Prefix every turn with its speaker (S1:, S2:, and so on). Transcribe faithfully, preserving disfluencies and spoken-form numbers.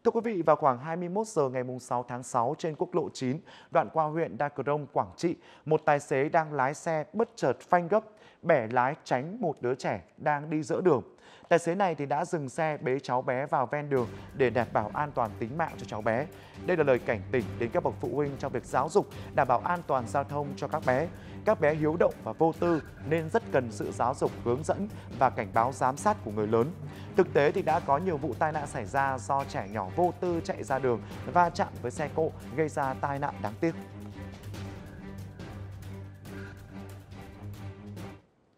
S1: Thưa quý vị, vào khoảng hai mươi mốt giờ ngày sáu tháng sáu trên quốc lộ chín, đoạn qua huyện Đa Crông, Quảng Trị, một tài xế đang lái xe bất chợt phanh gấp, bẻ lái tránh một đứa trẻ đang đi giữa đường. Tài xế này thì đã dừng xe bế cháu bé vào ven đường để đảm bảo an toàn tính mạng cho cháu bé. Đây là lời cảnh tỉnh đến các bậc phụ huynh trong việc giáo dục, đảm bảo an toàn giao thông cho các bé. Các bé hiếu động và vô tư nên rất cần sự giáo dục, hướng dẫn và cảnh báo giám sát của người lớn. Thực tế thì đã có nhiều vụ tai nạn xảy ra do trẻ nhỏ vô tư chạy ra đường va chạm với xe cộ gây ra tai nạn đáng tiếc.